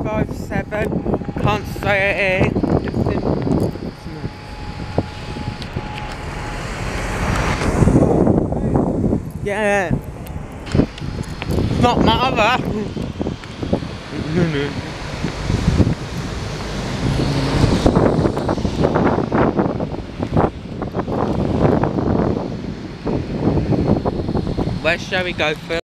357. Can't say it here. Yeah. Not my other. Where shall we go first?